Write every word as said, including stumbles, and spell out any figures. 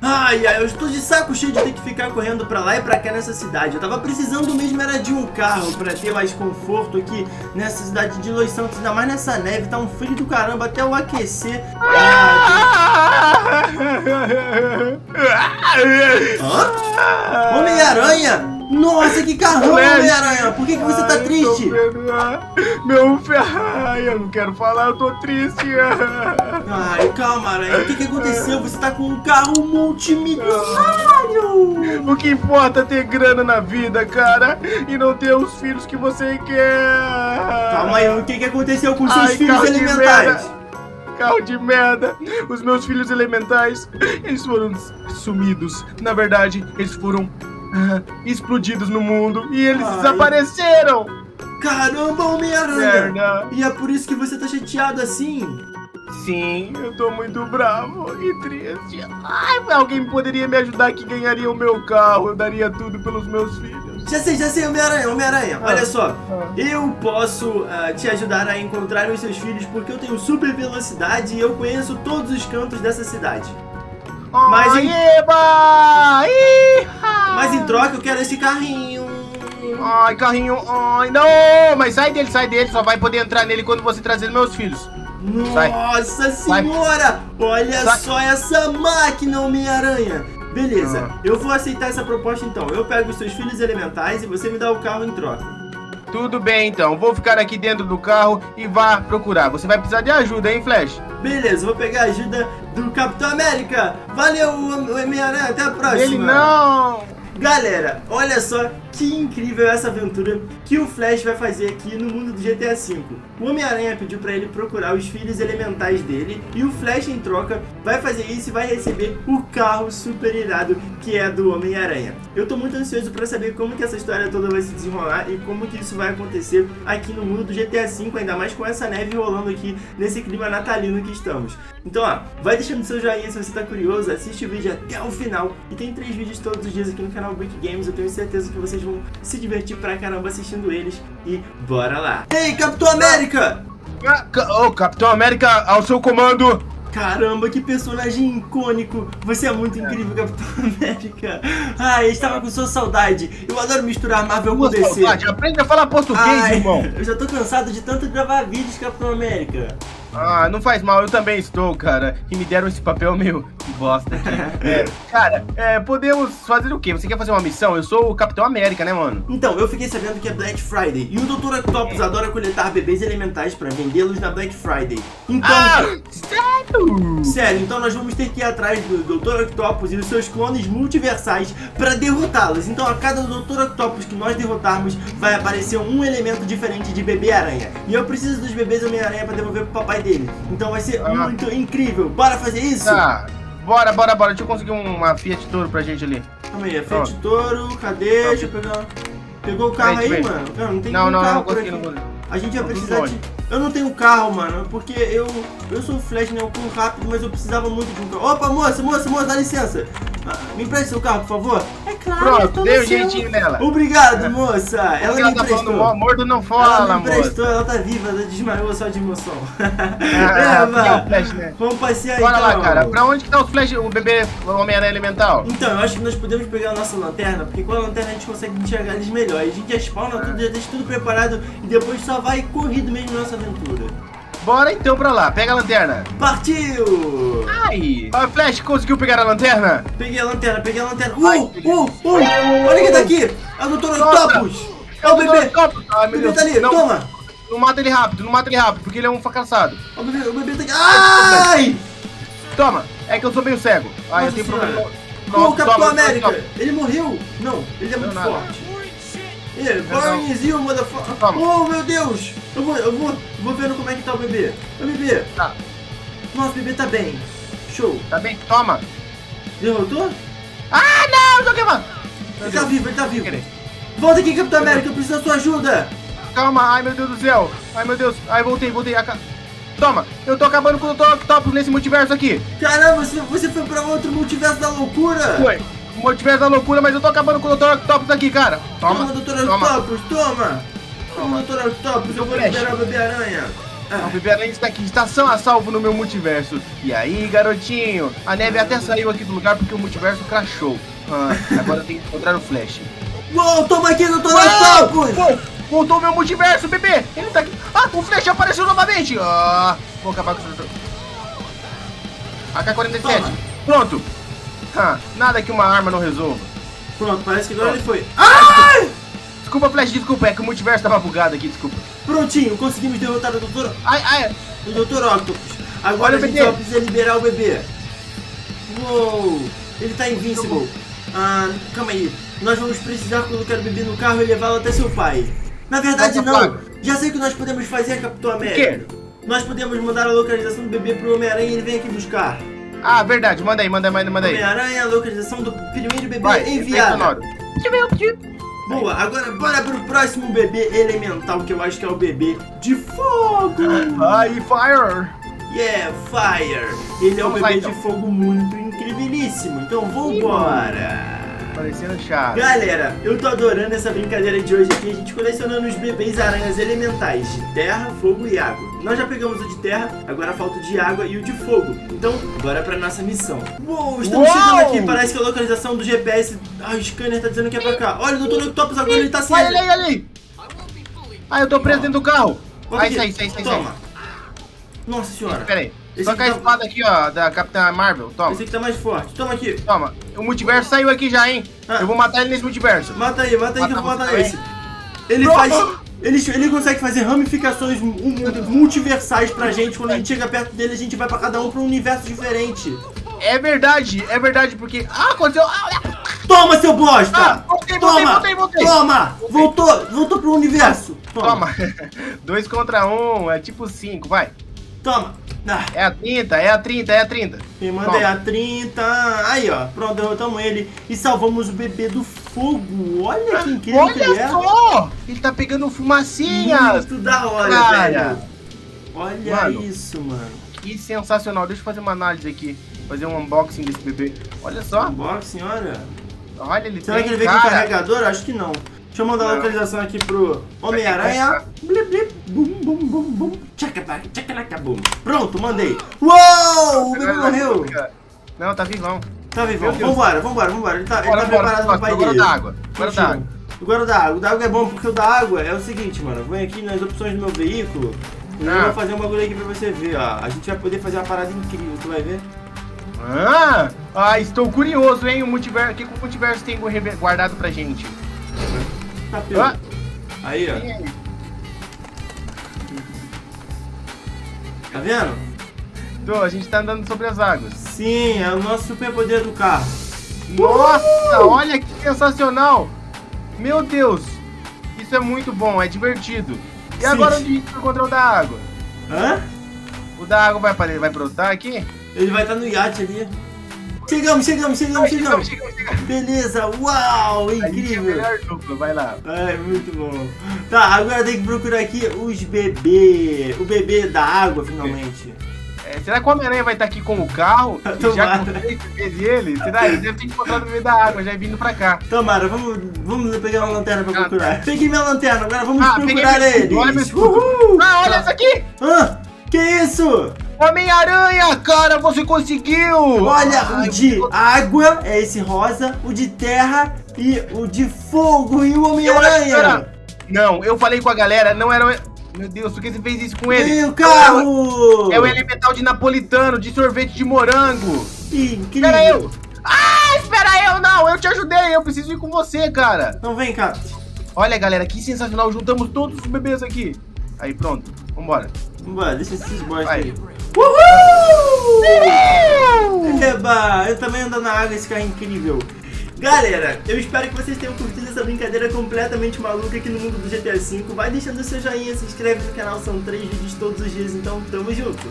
Ai, ai, eu estou de saco cheio de ter que ficar correndo pra lá e pra cá nessa cidade. Eu tava precisando mesmo era de um carro pra ter mais conforto aqui nessa cidade de Los Santos. Ainda mais nessa neve, tá um frio do caramba, até eu aquecer. Ah, Hã? Homem-Aranha? Nossa, que carrão, Homem-Aranha! Por que, que você tá Ai, triste? Meu Ai, eu não quero falar, eu tô triste. Ai, calma, Aranha. O que, que aconteceu? Você tá com um carro multimilionário! O que importa é ter grana na vida, cara, e não ter os filhos que você quer. Calma aí, o que, que aconteceu com seus Ai, filhos carro de elementais? merda. Carro de merda. Os meus filhos elementais, eles foram sumidos. Na verdade, eles foram uh, explodidos no mundo e eles Ai. desapareceram. Caramba, Homem-Aranha! Merda. E é por isso que você tá chateado assim? Sim, eu tô muito bravo e triste. Ai, alguém poderia me ajudar que ganharia o meu carro. Eu daria tudo pelos meus filhos. Já sei, já sei, Homem-Aranha, Homem-Aranha, Ah, olha só, ah. eu posso uh, te ajudar a encontrar os seus filhos porque eu tenho super velocidade e eu conheço todos os cantos dessa cidade. Mas em, Eba! Iha! mas em troca eu quero esse carrinho. Ai, carrinho, ai, não! Mas sai dele, sai dele, só vai poder entrar nele quando você trazer meus filhos. Nossa senhora! Olha Sai. só essa máquina, Homem-Aranha! Beleza, Ah. eu vou aceitar essa proposta então. Eu pego os seus filhos elementais e você me dá o carro em troca. Tudo bem, então. Vou ficar aqui dentro do carro e vá procurar. Você vai precisar de ajuda, hein, Flash? Beleza, vou pegar a ajuda do Capitão América. Valeu, Homem-Aranha, até a próxima. Ele não! Galera, olha só que incrível essa aventura que o Flash vai fazer aqui no mundo do G T A cinco. O Homem-Aranha pediu pra ele procurar os filhos elementais dele e o Flash, em troca, vai fazer isso e vai receber o carro super irado que é do Homem-Aranha. Eu tô muito ansioso pra saber como que essa história toda vai se desenrolar e como que isso vai acontecer aqui no mundo do G T A cinco, ainda mais com essa neve rolando aqui nesse clima natalino que estamos. Então, ó, vai deixando seu joinha se você tá curioso, assiste o vídeo até o final e tem três vídeos todos os dias aqui no canal Brick Games. Eu tenho certeza que vocês vão se divertir pra caramba assistindo eles e bora lá. Ei, Capitão América! Ô, oh, Capitão América, ao seu comando! Caramba, que personagem icônico! Você é muito incrível, Capitão América! Ai, eu estava com sua saudade. Eu adoro misturar Marvel com D C. Aprende a falar português, Ai, irmão. Eu já tô cansado de tanto gravar vídeos, Capitão América. Ah, não faz mal, eu também estou, cara. E me deram esse papel meio bosta aqui. É, cara, é, podemos fazer o quê? Você quer fazer uma missão? Eu sou o Capitão América, né, mano? Então, eu fiquei sabendo que é Black Friday e o doutor Octopus é. adora coletar bebês elementais pra vendê-los na Black Friday. Então... Ah, sério? Sério, então nós vamos ter que ir atrás do doutor Octopus e dos seus clones multiversais pra derrotá-los. Então, a cada doutor Octopus que nós derrotarmos, vai aparecer um elemento diferente de bebê aranha. E eu preciso dos bebês Homem-Aranha pra devolver pro papai dele. Então vai ser ah. muito incrível. Bora fazer isso? Tá, bora, bora, bora. Deixa eu conseguir uma Fiat Toro pra gente ali. Calma aí, a Fiat Toro, cadê? Deixa eu pegar... Pegou o carro aí, aí, mano? Não, não tem não, não, carro não, por consegui, aqui. Não, a gente vai precisar de... Eu não tenho carro, mano, porque eu eu sou o Flash, né? Eu corro rápido, mas eu precisava muito de um carro. Opa, moça, moça, moça, dá licença. Ah, me empresta seu carro, por favor. É claro, pronto, dei um jeitinho nela. Obrigado, moça. Ela me ela emprestou. Tá morto não fala, ela me emprestou, moça. Ela tá viva, ela desmaiou só de emoção. Ah, é, é o Flash, né? Vamos passear aí, bora então. lá, cara. Pra onde que tá os Flash, o bebê Homem-Aranha Elemental? Então, eu acho que nós podemos pegar a nossa lanterna, porque com a lanterna a gente consegue enxergar eles melhor. A gente já spawna tudo, já deixa tudo preparado e depois só vai corrido mesmo nossa aventura. Bora então pra lá, pega a lanterna. Partiu! Ai! A Flash conseguiu pegar a lanterna? Peguei a lanterna, peguei a lanterna. Uh, uh, uh! Olha quem tá aqui! É o doutor Octopus! É o bebê! Ai, o bebê tá ali, não, toma! Não mata ele rápido, não mata ele rápido, porque ele é um fracassado. O bebê, o bebê tá aqui. Ai! Toma! É que eu sou meio cego. Ai, eu tenho problema. O Capitão América! Ele morreu! Não, ele é muito nada. forte. Ele, burn is you, motherfucker! Oh, meu Deus! Eu vou, eu vou, eu vou vendo como é que tá o bebê. O bebê! Tá. Nossa, o bebê tá bem. Show. Tá bem? Toma. Derrotou? Ah, não! Tô queimando. Ele tá vivo, ele tá vivo. Volta aqui, Capitão América, eu preciso da sua ajuda. Calma, ai meu Deus do céu. Ai meu Deus, ai voltei, voltei. Aca... Toma, eu tô acabando com o doutor Octopus nesse multiverso aqui. Caramba, você, você foi pra outro multiverso da loucura. Foi. Multiverso da loucura, mas eu tô acabando com o doutor Octopus aqui, cara. Toma, toma doutor Octopus, toma. Toma, doutor Octopus, eu vou liberar o bebê aranha. Ah. O bebê aranha está aqui, está a salvo no meu multiverso. E aí, garotinho? A neve até saiu aqui do lugar porque o multiverso crashou. Ah, agora tem que encontrar o Flash. Uou, toma aqui, doutor Octopus! Voltou o meu multiverso, bebê! Ele tá aqui. Ah, o Flash apareceu novamente! Ah, vou acabar com isso. A K quarenta e sete. Toma. Pronto. Ah, nada que uma arma não resolva. Pronto, parece que agora ele foi. Ai! Desculpa, Flash, desculpa. É que o multiverso tava bugado aqui, desculpa. Prontinho, conseguimos derrotar o doutor... Ai, ai. O doutor Octopus. Agora Olha a gente só precisa liberar o bebê. Uou! Ele tá invincible. Ah, calma aí. Nós vamos precisar colocar o bebê no carro e levá-lo até seu pai. Na verdade, Nossa, não. Paga. Já sei o que nós podemos fazer, Capitão América. O quê? Nós podemos mandar a localização do bebê pro Homem-Aranha e ele vem aqui buscar. Ah, verdade. Manda aí, manda aí, manda aí. Homem-Aranha, localização do primeiro bebê Vai, enviada. Boa, agora bora pro próximo bebê elemental, que eu acho que é o bebê de fogo. Ai, Fire. Yeah, Fire. Ele é um bebê então. de fogo muito incrivelíssimo. Então vambora. Parecendo chato. Galera, eu tô adorando essa brincadeira de hoje aqui, a gente colecionando os bebês aranhas elementais de terra, fogo e água. Nós já pegamos o de terra, agora falta o de água e o de fogo. Então, bora pra nossa missão. Uou, estamos Uou! chegando aqui, parece que a localização do G P S... Ah, o scanner tá dizendo que é pra cá. Olha, o doutor Octopus agora, ele tá assim. Olha ali, ali. Ah, eu tô preso dentro do carro. Aí, sai, sai, sai, Toma. Nossa senhora. Pera aí. Só com a espada aqui, ó, da Capitã Marvel, toma. Esse aqui tá mais forte, toma aqui. Toma, o multiverso saiu aqui já, hein. ah. Eu vou matar ele nesse multiverso. Mata aí, mata aí que eu vou matar esse. Ele Pronto. faz... Ele, ele consegue fazer ramificações multiversais pra gente. Quando a gente chega perto dele, a gente vai pra cada um pra um universo diferente. É verdade, é verdade, porque... Ah, aconteceu... Toma, seu bosta! Ah, voltei, Toma! voltei, voltei, voltei. Toma! Voltei. Voltou, voltou pro universo. Toma. Toma. Dois contra um, é tipo cinco, vai. Toma. Ah. É a trinta, é a trinta, é a trinta. Quem manda é a trinta. Aí, ó. Pronto, derrotamos ele e salvamos o bebê do fogo. Olha que incrível Olha que ele é. Olha só! Ele tá pegando fumacinhas. Muito da hora, cara. velho. Olha mano, isso, mano. Que sensacional. Deixa eu fazer uma análise aqui. Fazer um unboxing desse bebê. Olha só. Unboxing, olha. Olha, ele Será tem, que ele veio cara. com carregador? Acho que não. Deixa eu mandar não. a localização aqui pro Homem-Aranha. Blip, blip, bum, bum, bum, bum. Tchaca, tchaca, bum. Pronto, mandei. Uou! O bebê morreu. Não, tá vivão. Tá vivão. Vambora, vambora, vambora. Ele tá, ele tá preparado pro pai dele. Agora da água. Agora da água. Agora da água. O da água é bom porque o da água é o seguinte, mano. Vem aqui nas opções do meu veículo. E eu vou fazer um bagulho aqui pra você ver, ó. A gente vai poder fazer uma parada incrível, tu vai ver? Ah, ah, estou curioso, hein? O multiverso, o que o multiverso tem guardado pra gente? Tá pelo. Ah. Aí, ó. Tá vendo? Tô, a gente tá andando sobre as águas. Sim, é o nosso superpoder do carro. Nossa, uh! olha que sensacional! Meu Deus, isso é muito bom, é divertido. E Sim. agora onde a gente encontrou o da água? Hã? O da água vai, vai brotar aqui? Ele vai estar no iate ali. Chegamos, chegamos, chegamos, chegamos. chegamos, chegamos. Beleza, uau, incrível. A dupla, vai lá. É, muito bom. Tá, agora tem que procurar aqui os bebês. O bebê da água, finalmente. É, será que o Homem-Aranha vai estar aqui com o carro? Já com três bebês dele? Será? Ele deve ter encontrado o bebê da água, já vindo pra cá. Tomara, vamos, vamos pegar uma lanterna pra procurar. Ah, peguei minha lanterna, agora vamos ah, procurar ele. Olha meu escudo. Ah, olha essa aqui. Ah, que isso? Homem-Aranha, cara, você conseguiu! Olha, Ai, o de água é esse rosa, o de terra e o de fogo e o Homem-Aranha. Não, eu falei com a galera, não era... Meu Deus, por que você fez isso com ele? E o carro! É o elemental de napolitano, de sorvete de morango. Incrível. Espera eu! Ah, espera eu, não, eu te ajudei, eu preciso ir com você, cara. Então vem cá. Olha, galera, que sensacional, juntamos todos os bebês aqui. Aí, pronto, vambora. Vambora, deixa esses boys aí. Uhul! Uhul! Eba, eu também ando na água, esse carro é incrível. Galera, eu espero que vocês tenham curtido essa brincadeira completamente maluca aqui no mundo do G T A cinco. Vai deixando seu joinha, se inscreve no canal, são três vídeos todos os dias, então tamo junto.